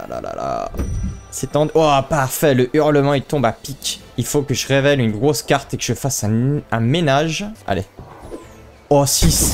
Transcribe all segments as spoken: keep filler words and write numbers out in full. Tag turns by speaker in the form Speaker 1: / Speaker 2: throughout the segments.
Speaker 1: là là là. C'est tendu. Oh, parfait. Le hurlement, il tombe à pic. Il faut que je révèle une grosse carte et que je fasse un, un ménage. Allez. Oh, six.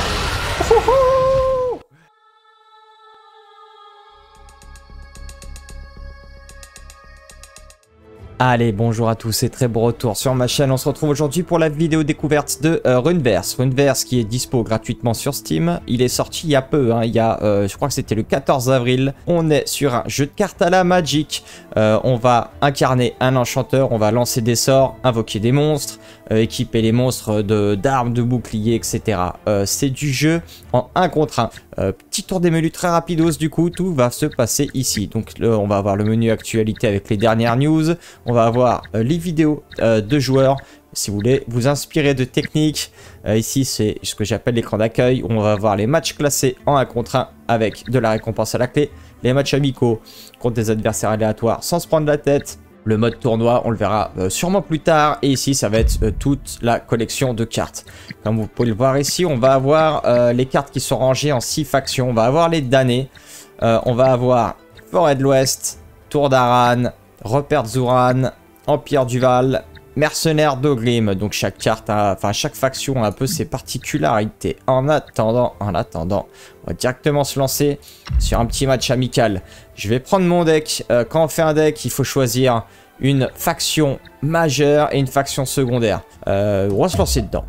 Speaker 1: Allez, bonjour à tous et très bon retour sur ma chaîne. On se retrouve aujourd'hui pour la vidéo découverte de euh, Runeverse. Runeverse qui est dispo gratuitement sur Steam. Il est sorti il y a peu, hein, il y a, euh, je crois que c'était le quatorze avril. On est sur un jeu de cartes à la Magic. Euh, on va incarner un enchanteur, on va lancer des sorts, invoquer des monstres, euh, équiper les monstres de d'armes, de boucliers, et cetera. Euh, C'est du jeu en un contre un. Euh, petit tour des menus très rapidos, du coup, tout va se passer ici. Donc là, on va avoir le menu actualité avec les dernières news. On va avoir euh, les vidéos euh, de joueurs. Si vous voulez vous inspirer de techniques, euh, ici c'est ce que j'appelle l'écran d'accueil. On va avoir les matchs classés en un contre un avec de la récompense à la clé. Les matchs amicaux contre des adversaires aléatoires sans se prendre la tête. Le mode tournoi, on le verra euh, sûrement plus tard. Et ici, ça va être euh, toute la collection de cartes. Comme vous pouvez le voir ici, on va avoir euh, les cartes qui sont rangées en six factions. On va avoir les damnés. Euh, on va avoir Forêt de l'Ouest, Tour d'Aran, Repère de Zuran, Empire du Val, Mercenaires d'Ogrim. Donc chaque carte, a, enfin chaque faction a un peu ses particularités. En attendant, en attendant, on va directement se lancer sur un petit match amical. Je vais prendre mon deck. Euh, quand on fait un deck, il faut choisir une faction majeure et une faction secondaire. Euh, on va se lancer dedans.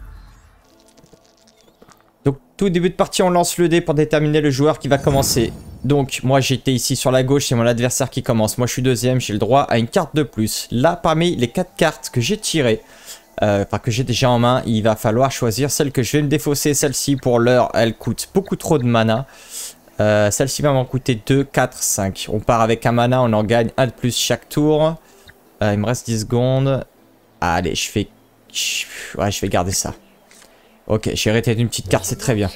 Speaker 1: Donc tout début de partie, on lance le dé pour déterminer le joueur qui va commencer. Donc moi j'étais ici sur la gauche, c'est mon adversaire qui commence. Moi je suis deuxième, j'ai le droit à une carte de plus. Là parmi les quatre cartes que j'ai tirées, euh, enfin que j'ai déjà en main, il va falloir choisir celle que je vais me défausser. Celle-ci pour l'heure, elle coûte beaucoup trop de mana. Euh, Celle-ci va m'en coûter deux, quatre, cinq. On part avec un mana, on en gagne un de plus chaque tour. Euh, il me reste dix secondes. Ah, allez, je fais... Ouais, je vais garder ça. Ok, j'ai arrêté d'une petite carte, c'est très bien.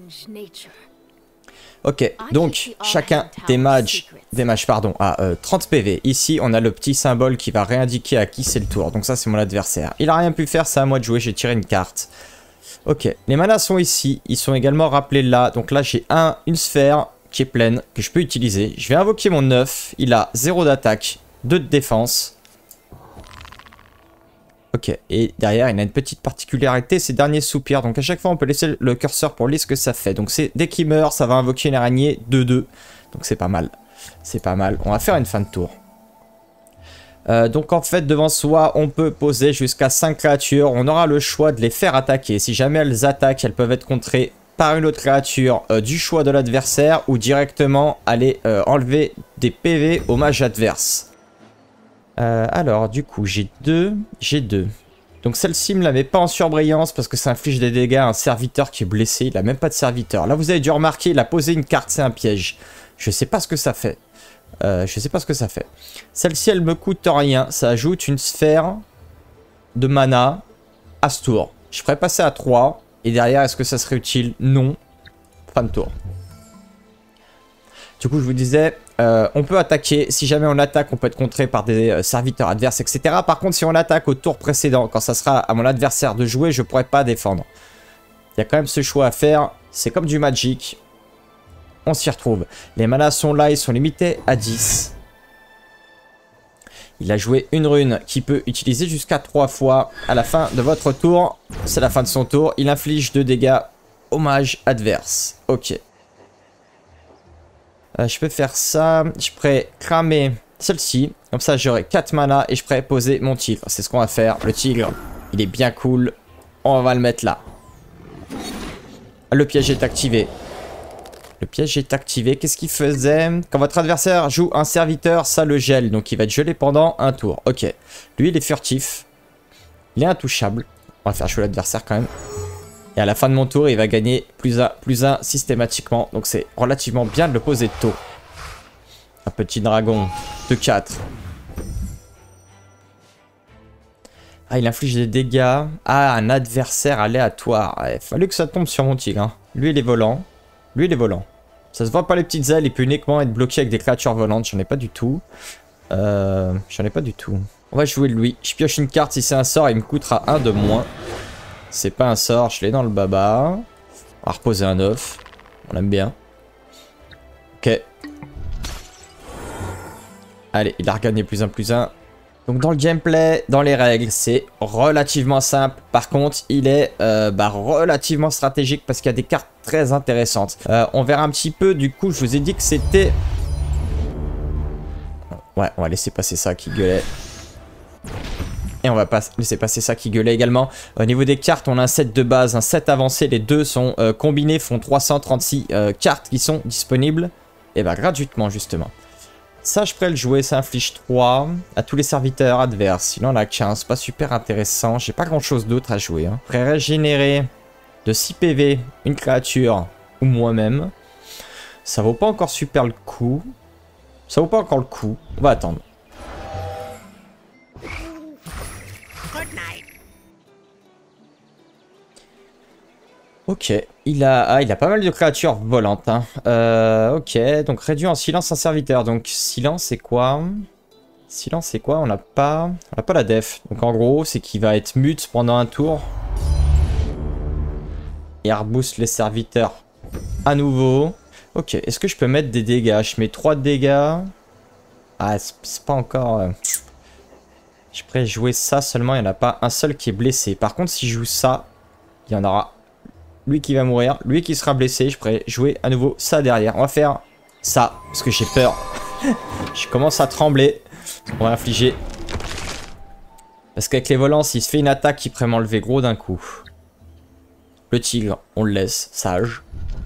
Speaker 1: Ok, donc chacun des mages, des mages pardon, à euh, trente P V. Ici, on a le petit symbole qui va réindiquer à qui c'est le tour. Donc ça, c'est mon adversaire. Il a rien pu faire, c'est à moi de jouer, j'ai tiré une carte. Ok, les manas sont ici, ils sont également rappelés là. Donc là, j'ai un, une sphère qui est pleine, que je peux utiliser. Je vais invoquer mon neuf, il a zéro d'attaque, deux de défense. Ok, et derrière, il a une petite particularité, c'est dernier soupir. Donc à chaque fois, on peut laisser le curseur pour lire ce que ça fait. Donc c'est dès qu'il meurt, ça va invoquer une araignée deux deux. Donc c'est pas mal, c'est pas mal. On va faire une fin de tour. Euh, donc en fait devant soi on peut poser jusqu'à cinq créatures. On aura le choix de les faire attaquer. Si jamais elles attaquent, elles peuvent être contrées par une autre créature euh, du choix de l'adversaire ou directement aller euh, enlever des P V au mage adverse. Euh, alors du coup j'ai deux, j'ai deux. Donc celle-ci me la met pas en surbrillance parce que ça inflige des dégâts à un serviteur qui est blessé. Il a même pas de serviteur. Là vous avez dû remarquer, il a posé une carte, c'est un piège. Je sais pas ce que ça fait. Euh, je sais pas ce que ça fait. Celle-ci, elle me coûte rien. Ça ajoute une sphère de mana à ce tour. Je ferais passer à trois. Et derrière, est-ce que ça serait utile? Non. Fin de tour. Du coup, je vous disais, euh, on peut attaquer. Si jamais on attaque, on peut être contré par des euh, serviteurs adverses, et cetera. Par contre, si on attaque au tour précédent, quand ça sera à mon adversaire de jouer, je ne pourrai pas défendre. Il y a quand même ce choix à faire. C'est comme du Magic. On s'y retrouve. Les manas sont là, ils sont limités à dix. Il a joué une rune qui peut utiliser jusqu'à trois fois à la fin de votre tour. C'est la fin de son tour. Il inflige deux dégâts au mage adverse. Ok. Euh, je peux faire ça. Je pourrais cramer celle-ci. Comme ça, j'aurai quatre manas et je pourrais poser mon tigre. C'est ce qu'on va faire. Le tigre, il est bien cool. On va le mettre là. Le piège est activé. Le piège est activé. Qu'est-ce qu'il faisait? Quand votre adversaire joue un serviteur, ça le gèle. Donc il va être gelé pendant un tour. Ok. Lui, il est furtif. Il est intouchable. On va faire jouer l'adversaire quand même. Et à la fin de mon tour, il va gagner plus un, plus un systématiquement. Donc c'est relativement bien de le poser de tôt. Un petit dragon de quatre. Ah, il inflige des dégâts à un adversaire aléatoire. Il fallait que ça tombe sur mon tigre. Hein. Lui, il est volant. Lui, il est volant. Ça se voit pas les petites ailes, il peut uniquement être bloqué avec des créatures volantes. J'en ai pas du tout. Euh, J'en ai pas du tout. On va jouer lui. Je pioche une carte, si c'est un sort, il me coûtera un de moins. C'est pas un sort, je l'ai dans le baba. On va reposer un neuf. On l'aime bien. Ok. Allez, il a regagné plus un plus un. Donc dans le gameplay, dans les règles, c'est relativement simple. Par contre, il est euh, bah, relativement stratégique parce qu'il y a des cartes très intéressantes. Euh, on verra un petit peu, du coup, je vous ai dit que c'était... Ouais, on va laisser passer ça qui gueulait. Et on va pas laisser passer ça qui gueulait également. Au niveau des cartes, on a un set de base, un set avancé. Les deux sont euh, combinés, font trois cent trente-six euh, cartes qui sont disponibles. Et bah gratuitement, justement. Ça, je pourrais le jouer, ça inflige trois à tous les serviteurs adverses. Il en a quinze, pas super intéressant. J'ai pas grand chose d'autre à jouer. Hein. Je pourrais régénérer de six P V une créature ou moi-même. Ça vaut pas encore super le coup. Ça vaut pas encore le coup. On va attendre. Ok, il a, ah, il a pas mal de créatures volantes. Hein. Euh, ok, donc réduit en silence un serviteur. Donc silence c'est quoi? Silence c'est quoi? On n'a pas, on n'a pas la def. Donc en gros, c'est qu'il va être mute pendant un tour. Et reboost les serviteurs à nouveau. Ok, est-ce que je peux mettre des dégâts? Je mets trois dégâts. Ah, c'est pas encore... Euh... Je pourrais jouer ça seulement, il n'y en a pas un seul qui est blessé. Par contre, si je joue ça, il y en aura lui qui va mourir, lui qui sera blessé. Je pourrais jouer à nouveau ça derrière. On va faire ça, parce que j'ai peur. Je commence à trembler. On va infliger. Parce qu'avec les volants, s'il se fait une attaque, il pourrait m'enlever gros d'un coup. Le tigre, on le laisse, sage.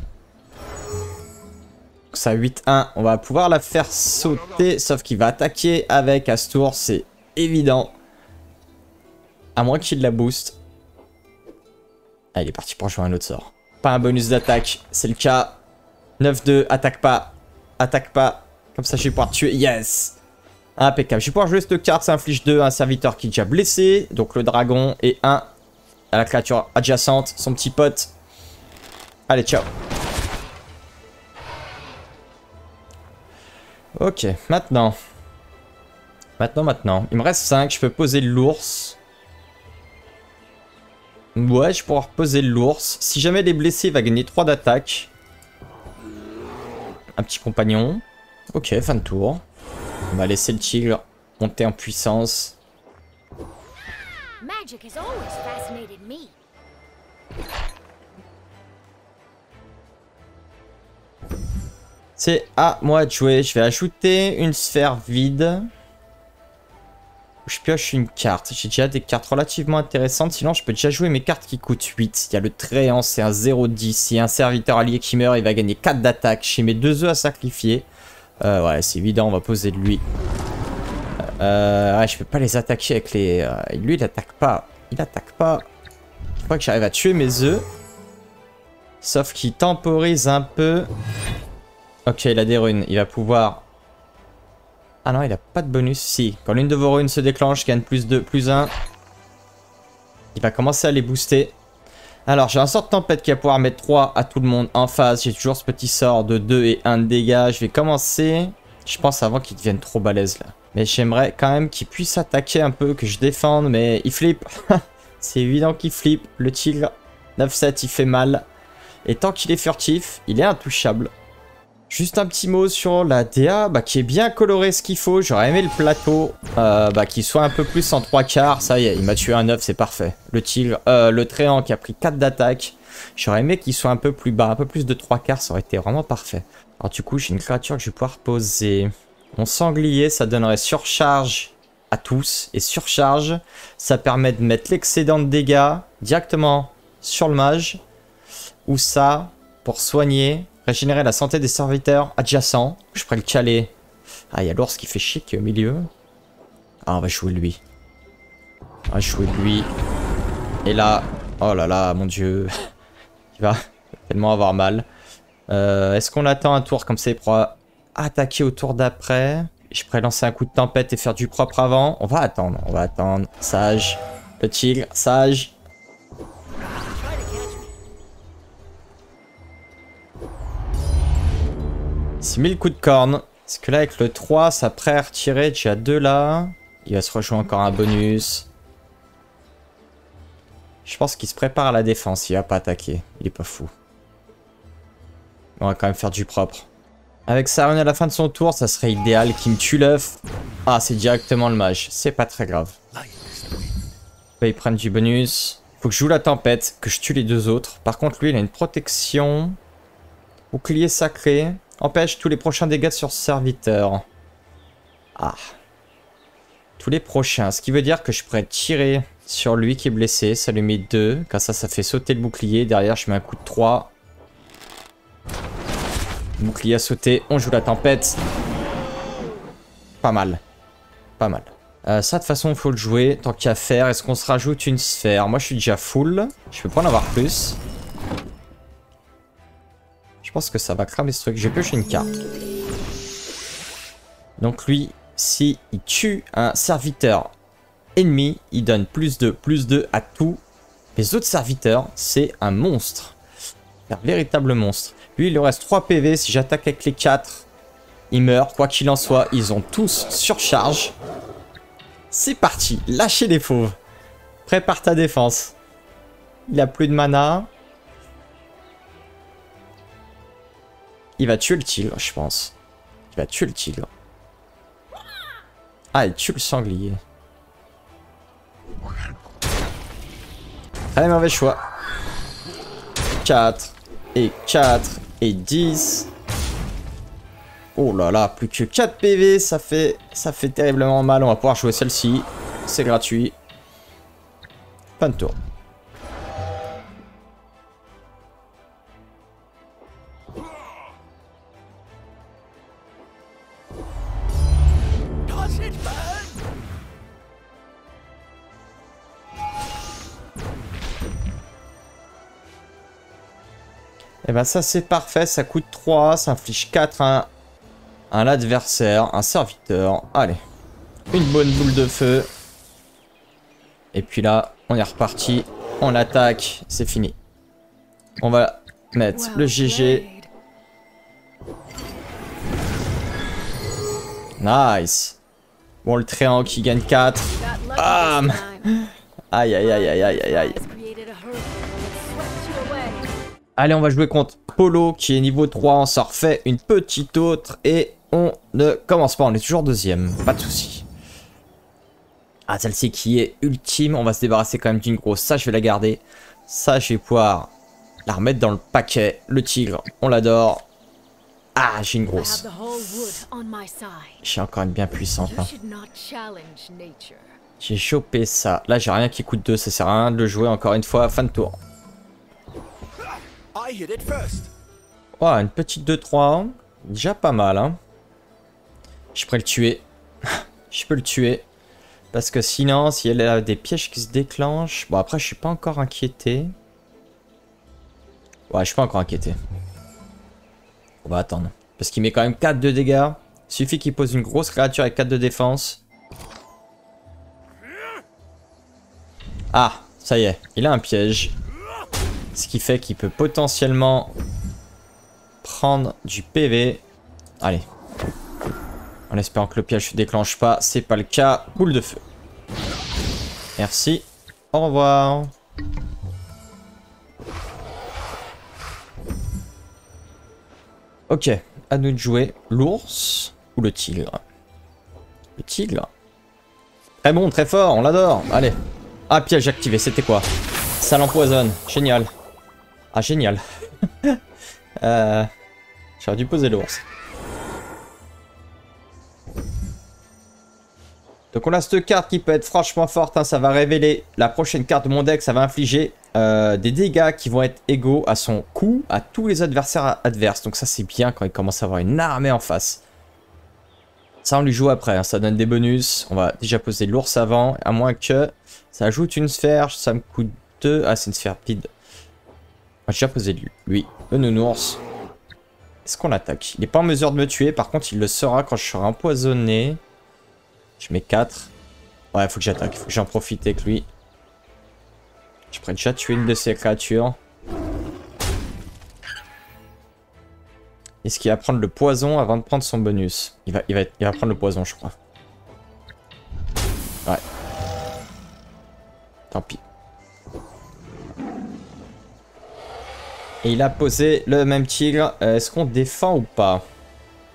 Speaker 1: Ça huit un, on va pouvoir la faire sauter, sauf qu'il va attaquer avec Astour, c'est évident. À moins qu'il la booste. Ah, il est parti pour jouer un autre sort. Pas un bonus d'attaque, c'est le cas. neuf deux, attaque pas. Attaque pas. Comme ça, je vais pouvoir tuer. Yes! Impeccable. Je vais pouvoir jouer cette carte, ça inflige deux à un serviteur qui est déjà blessé. Donc le dragon et un à la créature adjacente, son petit pote. Allez, ciao. Ok, maintenant. Maintenant, maintenant. Il me reste cinq, je peux poser l'ours. Ouais, je pourrais reposer l'ours. Si jamais il est blessé, il va gagner trois d'attaque. Un petit compagnon. Ok, fin de tour. On va laisser le tigre monter en puissance.
Speaker 2: Magic has always fascinated me.
Speaker 1: C'est à moi de jouer. Je vais ajouter une sphère vide. Je pioche une carte. J'ai déjà des cartes relativement intéressantes. Sinon, je peux déjà jouer mes cartes qui coûtent huit. Il y a le Tréant, c'est un zéro dix. Il y a un serviteur allié qui meurt, il va gagner quatre d'attaque. J'ai mes deux œufs à sacrifier. Euh, ouais, c'est évident, on va poser de lui. Euh, ouais, je peux pas les attaquer avec les... Euh, lui, il attaque pas. Il attaque pas. Il faut que j'arrive à tuer mes œufs. Sauf qu'il temporise un peu. Ok, il a des runes. Il va pouvoir... Ah non, il a pas de bonus. Si, quand l'une de vos runes se déclenche, gagne plus deux, plus un. Il va commencer à les booster. Alors, j'ai un sort de tempête qui va pouvoir mettre trois à tout le monde en phase. J'ai toujours ce petit sort de deux et un de dégâts. Je vais commencer, je pense, avant qu'il devienne trop balèze là. Mais j'aimerais quand même qu'il puisse attaquer un peu, que je défende. Mais il flippe. C'est évident qu'il flippe. Le tigre, neuf sept, il fait mal. Et tant qu'il est furtif, il est intouchable. Juste un petit mot sur la D A, bah, qui est bien coloré ce qu'il faut. J'aurais aimé le plateau, euh, bah, qui soit un peu plus en trois quarts. Ça y est, il m'a tué un neuf, c'est parfait. Le tigre, euh, le Tréant qui a pris quatre d'attaque. J'aurais aimé qu'il soit un peu plus bas, un peu plus de trois quarts, ça aurait été vraiment parfait. Alors du coup, j'ai une créature que je vais pouvoir poser. Mon sanglier, ça donnerait surcharge à tous. Et surcharge, ça permet de mettre l'excédent de dégâts directement sur le mage. Ou ça, pour soigner... Régénérer la santé des serviteurs adjacents. Je pourrais le caler. Ah, il y a l'ours qui fait chier qui est au milieu. Ah, on va jouer lui. On va jouer lui. Et là... Oh là là, mon dieu. Il va tellement avoir mal. Euh, Est-ce qu'on attend un tour comme ça pour attaquer au tour d'après? Je pourrais lancer un coup de tempête et faire du propre avant. On va attendre. On va attendre. Sage. Le tigre. Sage. six mille coups de corne. Parce que là, avec le trois, ça prêt à retirer. Tu as deux là. Il va se rejouer encore un bonus. Je pense qu'il se prépare à la défense. Il va pas attaquer. Il est pas fou. On va quand même faire du propre. Avec sa rune à la fin de son tour, ça serait idéal qu'il me tue l'œuf. Ah, c'est directement le mage. C'est pas très grave. Ils prennent du bonus. Faut que je joue la tempête, que je tue les deux autres. Par contre, lui, il a une protection. Bouclier sacré. Empêche tous les prochains dégâts sur serviteur. Ah. Tous les prochains. Ce qui veut dire que je pourrais tirer sur lui qui est blessé. Ça lui met deux. Comme ça, ça fait sauter le bouclier. Derrière, je mets un coup de trois. Bouclier à sauter. On joue la tempête. Pas mal. Pas mal. Euh, ça, de toute façon, il faut le jouer. Tant qu'il y a à faire. Est-ce qu'on se rajoute une sphère? Moi, je suis déjà full. Je peux pas en avoir plus. Je pense que ça va cramer ce truc. J'ai pioché une carte. Donc lui, si il tue un serviteur ennemi, il donne plus de, plus de à tous les autres serviteurs. C'est un monstre. Un véritable monstre. Lui, il lui reste trois P V. Si j'attaque avec les quatre, il meurt. Quoi qu'il en soit, ils ont tous surcharge. C'est parti. Lâchez les fauves. Prépare ta défense. Il a plus de mana. Il va tuer le tigre, je pense. Il va tuer le tigre. Ah, il tue le sanglier. Très mauvais choix. quatre. Et quatre. Et dix. Oh là là, plus que quatre P V, ça fait, ça fait terriblement mal. On va pouvoir jouer celle-ci. C'est gratuit. Fin de tour. Et ben ça c'est parfait, ça coûte trois, ça inflige quatre à un, un adversaire, un serviteur. Allez, une bonne boule de feu. Et puis là, on est reparti, on attaque, c'est fini. On va mettre le G G. Nice. Bon, le triangle qui gagne quatre. Bam. Aïe aïe aïe aïe aïe aïe aïe. Allez, on va jouer contre Polo qui est niveau trois. On s'en refait une petite autre et on ne commence pas. On est toujours deuxième. Pas de souci. Ah, celle-ci qui est ultime. On va se débarrasser quand même d'une grosse. Ça, je vais la garder. Ça, je vais pouvoir la remettre dans le paquet. Le tigre, on l'adore. Ah, j'ai une grosse. J'ai encore une bien puissante. Hein. J'ai chopé ça. Là, j'ai rien qui coûte deux. Ça sert à rien de le jouer encore une fois. Fin de tour. Oh, une petite deux trois. Déjà pas mal. Hein. Je pourrais le tuer. Je peux le tuer. Parce que sinon, si elle a des pièges qui se déclenchent... Bon, après, je suis pas encore inquiété. Ouais, je suis pas encore inquiété. On va attendre. Parce qu'il met quand même quatre de dégâts. Il suffit qu'il pose une grosse créature avec quatre de défense. Ah, ça y est. Il a un piège. Ce qui fait qu'il peut potentiellement prendre du P V. Allez. En espérant que le piège ne se déclenche pas. C'est pas le cas. Boule de feu. Merci. Au revoir. Ok. À nous de jouer l'ours ou le tigre. Le tigre. Très bon, très fort. On l'adore. Allez. Ah, piège activé. C'était quoi? Ça l'empoisonne. Génial. Ah, génial. euh, J'aurais dû poser l'ours. Donc on a cette carte qui peut être franchement forte. Hein, ça va révéler la prochaine carte de mon deck. Ça va infliger euh, des dégâts qui vont être égaux à son coût à tous les adversaires adverses. Donc ça c'est bien quand il commence à avoir une armée en face. Ça on lui joue après. Hein, ça donne des bonus. On va déjà poser l'ours avant. À moins que ça ajoute une sphère. Ça me coûte deux. Ah c'est une sphère vide. J'ai déjà posé lui. Lui, le nounours. Est-ce qu'on l'attaque? Il n'est pas en mesure de me tuer. Par contre, il le sera quand je serai empoisonné. Je mets quatre. Ouais, il faut que j'attaque. Il faut que j'en profite avec lui. Je pourrais déjà tuer une de ces créatures. Est-ce qu'il va prendre le poison avant de prendre son bonus? Il va, il va, il va prendre le poison, je crois. Ouais. Tant pis. Et il a posé le même tigre. Euh, Est-ce qu'on défend ou pas?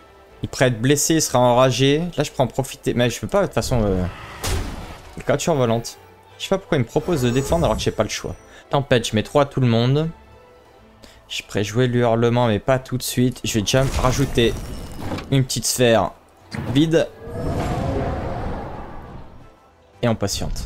Speaker 1: Il pourrait être blessé, il sera enragé. Là, je peux en profiter. Mais je peux pas, de toute façon... Euh... Une créature volante. Je sais pas pourquoi il me propose de défendre alors que j'ai pas le choix. Tempête, je mets trois à tout le monde. Je pourrais jouer le hurlement, mais pas tout de suite. Je vais déjà rajouter une petite sphère vide. Et on patiente.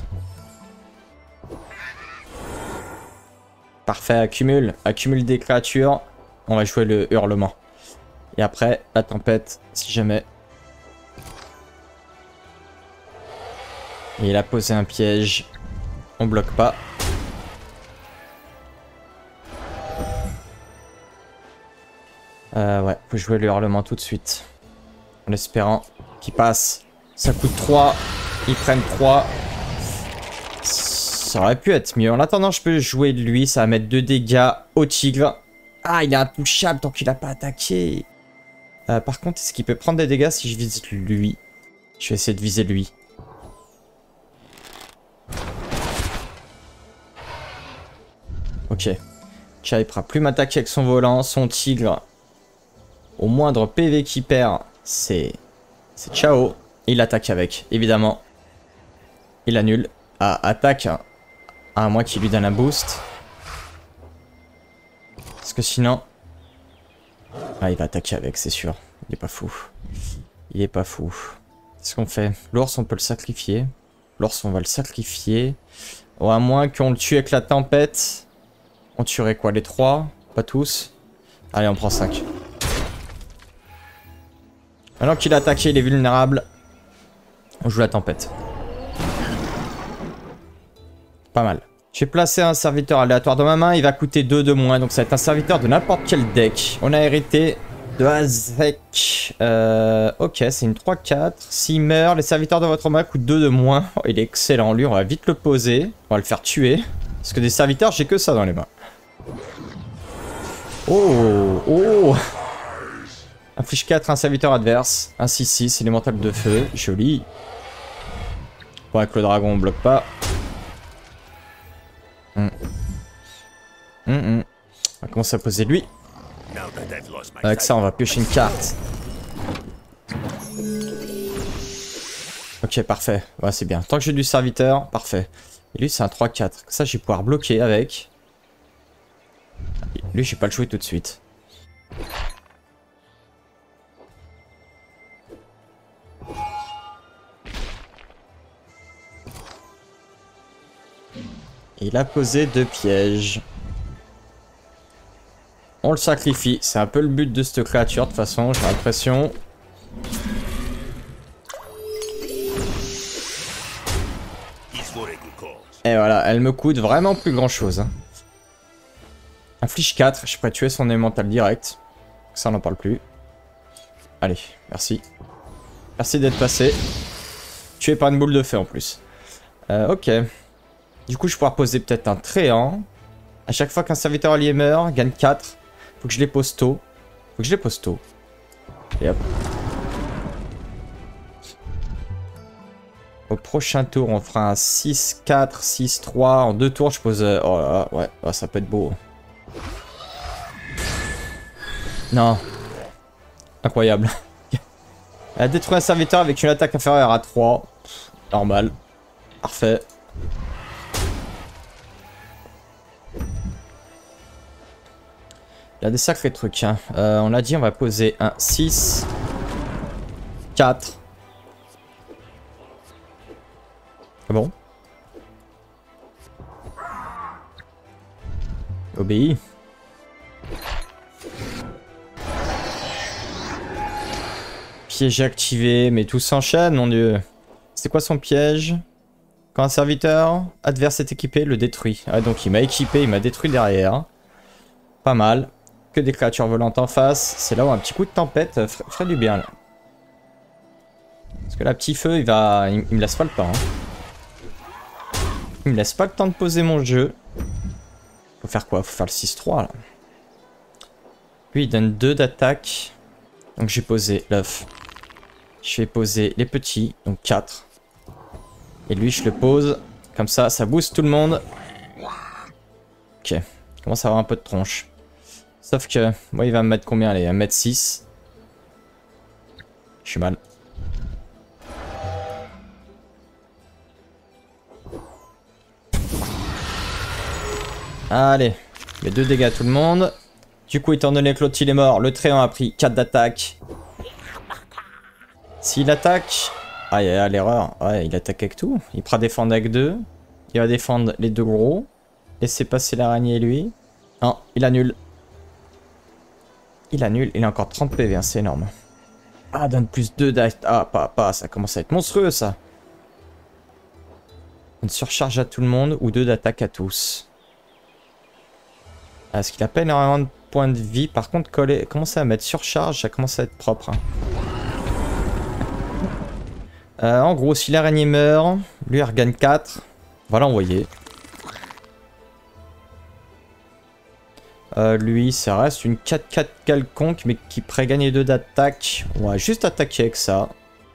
Speaker 1: Parfait, accumule. Accumule des créatures. On va jouer le hurlement. Et après, la tempête, si jamais. Et il a posé un piège. On bloque pas. Euh, ouais, faut jouer le hurlement tout de suite. En espérant qu'il passe. Ça coûte trois. Ils prennent trois. Ça aurait pu être mieux. En attendant, je peux jouer lui. Ça va mettre deux dégâts au tigre. Ah, il est intouchable tant qu'il n'a pas attaqué. Euh, par contre, est-ce qu'il peut prendre des dégâts si je vise lui? Je vais essayer de viser lui. Ok. Chai pourra plus m'attaquer avec son volant. Son tigre, au moindre P V qu'il perd, c'est... C'est ciao. Il attaque avec, évidemment. Il annule. Ah, attaque. À moins qu'il lui donne un boost. Parce que sinon... Ah, il va attaquer avec, c'est sûr. Il est pas fou. Il est pas fou. Qu'est-ce qu'on fait? L'ours, on peut le sacrifier. L'ours, on va le sacrifier. Ou à moins qu'on le tue avec la tempête. On tuerait quoi? Les trois? Pas tous? Allez, on prend cinq. Maintenant qu'il a attaqué, il est vulnérable. On joue la tempête. Pas mal. J'ai placé un serviteur aléatoire dans ma main. Il va coûter deux de moins. Donc ça va être un serviteur de n'importe quel deck. On a hérité de Azek. Euh, ok, c'est une trois quatre. S'il meurt, les serviteurs de votre main coûtent deux de moins. Oh, il est excellent. Lui, on va vite le poser. On va le faire tuer. Parce que des serviteurs, j'ai que ça dans les mains. Oh, oh. Inflige quatre, un serviteur adverse. Un six six, élémental de feu. Joli. Bon, avec le dragon, on bloque pas. Hum. Hum, hum. On va commencer à poser lui. Avec ça, on va piocher une carte. Ok, parfait. Ouais, c'est bien. Tant que j'ai du serviteur, parfait. Et lui, c'est un trois quatre. Ça, je vais pouvoir bloquer avec. Lui, je vais pas le jouer tout de suite. Il a posé deux pièges. On le sacrifie. C'est un peu le but de cette créature, de toute façon, j'ai l'impression. Et voilà, elle me coûte vraiment plus grand chose. Hein. Inflige quatre, je pourrais tuer son élémental direct. Ça, on n'en parle plus. Allez, merci. Merci d'être passé. Tué par une boule de feu en plus. Euh, ok. Du coup, je pourrais poser peut-être un tréant. À chaque fois qu'un serviteur allié meurt, gagne quatre. Faut que je les pose tôt. Faut que je les pose tôt. Et hop. Au prochain tour, on fera un six quatre, six trois. En deux tours, je pose... Oh là là, ouais, oh, ça peut être beau. Non. Incroyable. Elle a détruit un serviteur avec une attaque inférieure à trois. Pff, normal. Parfait. Il y a des sacrés trucs. Hein. Euh, on a dit on va poser un six, quatre. Ah bon? Obéis. Piège activé, mais tout s'enchaîne, mon dieu. C'est quoi son piège? Quand un serviteur adverse est équipé, le détruit. Ah, donc il m'a équipé, il m'a détruit derrière. Pas mal. Que des créatures volantes en face. C'est là où un petit coup de tempête ferait, ferait du bien, là. Parce que là, petit feu, il va... Il, il me laisse pas le temps. Hein. Il me laisse pas le temps de poser mon jeu. Faut faire quoi? Faut faire le six trois, là. Lui, il donne deux d'attaque. Donc j'ai posé l'œuf. Je vais poser les petits, donc quatre. Et lui, je le pose. Comme ça, ça booste tout le monde. Ok. Il commence à avoir un peu de tronche. Sauf que, moi, il va me mettre combien? Allez, il va me mettre six. Je suis mal. Allez, mais deux dégâts à tout le monde. Du coup, étant donné que l'autre il est mort, le tréant a pris quatre d'attaque. S'il attaque... Ah, il y a l'erreur. Ouais, il attaque avec tout. Il pourra défendre avec deux. Il va défendre les deux gros. Laissez passer l'araignée lui. Non, il annule. Il annule. Il a encore trente P V, hein, c'est énorme. Ah, donne plus deux d'attaque. Ah, pas, pas, ça commence à être monstrueux ça. Une surcharge à tout le monde ou deux d'attaque à tous. Est-ce qu'il a pas énormément de points de vie? Par contre, coller, commencer à mettre surcharge, ça commence à être propre. Hein. Euh, en gros, si l'araignée meurt, lui il regagne quatre. On va l'envoyer. Euh, lui, ça reste une quatre quatre quelconque, mais qui pourrait gagner deux d'attaque. On va juste attaquer avec ça.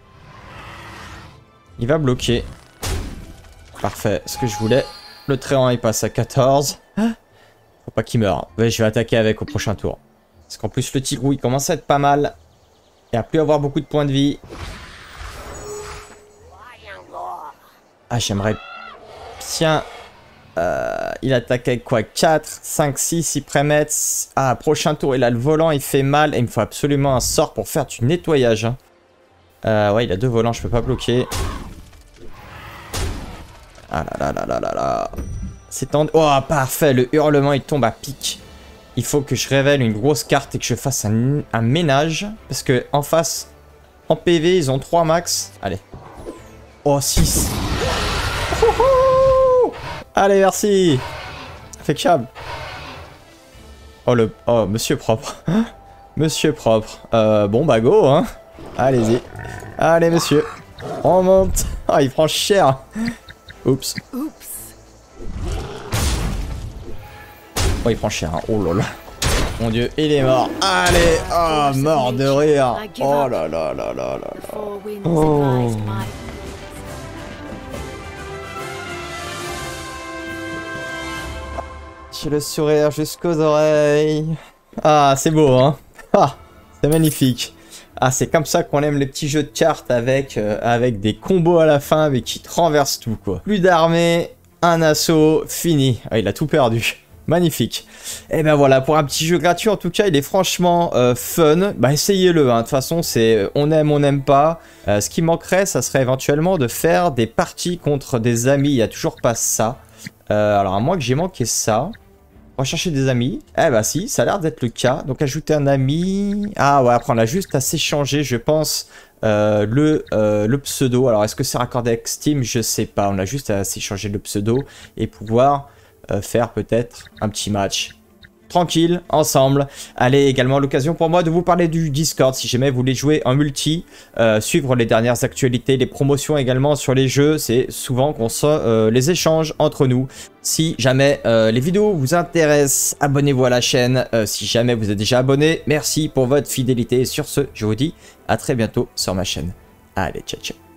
Speaker 1: Il va bloquer. Parfait, ce que je voulais. Le tréant il passe à quatorze. Faut pas qu'il meure. Ouais, je vais attaquer avec au prochain tour. Parce qu'en plus le tigrou il commence à être pas mal. Il va plus avoir beaucoup de points de vie. Ah, j'aimerais bien... Euh, il attaque avec quoi? Quatre, cinq, six, il prémet. Ah, prochain tour, il a le volant, il fait mal. Et il me faut absolument un sort pour faire du nettoyage. Hein. Euh, ouais, il a deux volants, je peux pas bloquer. Ah là là là là là là. C'est tendu. Oh, parfait, le hurlement, il tombe à pic. Il faut que je révèle une grosse carte et que je fasse un, un ménage. Parce que en face, en P V, ils ont trois max. Allez. Oh, six. Oh, oh. Allez, merci. Impeccable. Oh, le... Oh, monsieur propre. Monsieur propre. Euh, bon, bah, go, hein. Allez-y. Allez, monsieur. On monte. Ah, oh, il prend cher. Oups. Oh, il prend cher. Hein. Oh là là. Mon dieu, il est mort. Allez. Oh, mort de rire. Oh là là là là là là. Oh. J'ai le sourire jusqu'aux oreilles. Ah, c'est beau, hein. Ah, c'est magnifique. Ah, c'est comme ça qu'on aime les petits jeux de cartes avec, euh, avec des combos à la fin, mais qui te renversent tout, quoi. Plus d'armée, un assaut, fini. Ah, il a tout perdu. Magnifique. Et ben voilà, pour un petit jeu gratuit, en tout cas, il est franchement euh, fun. Bah, essayez-le, hein. De toute façon, c'est on aime, on n'aime pas. Euh, ce qui manquerait, ça serait éventuellement de faire des parties contre des amis. Il n'y a toujours pas ça. Euh, alors, à moins que j'ai manqué ça. Rechercher des amis. Eh bah si, ça a l'air d'être le cas. Donc ajouter un ami. Ah ouais, après on a juste à s'échanger, je pense, euh, le, euh, le pseudo. Alors est-ce que c'est raccordé avec Steam? Je sais pas. On a juste à s'échanger le pseudo et pouvoir euh, faire peut-être un petit match. Tranquille, ensemble. Allez, également l'occasion pour moi de vous parler du Discord si jamais vous voulez jouer en multi, euh, suivre les dernières actualités, les promotions également sur les jeux. C'est souvent qu'on se euh, les échange entre nous. Si jamais euh, les vidéos vous intéressent, abonnez-vous à la chaîne. Euh, si jamais vous êtes déjà abonné, merci pour votre fidélité. Et sur ce, je vous dis à très bientôt sur ma chaîne. Allez, ciao ciao.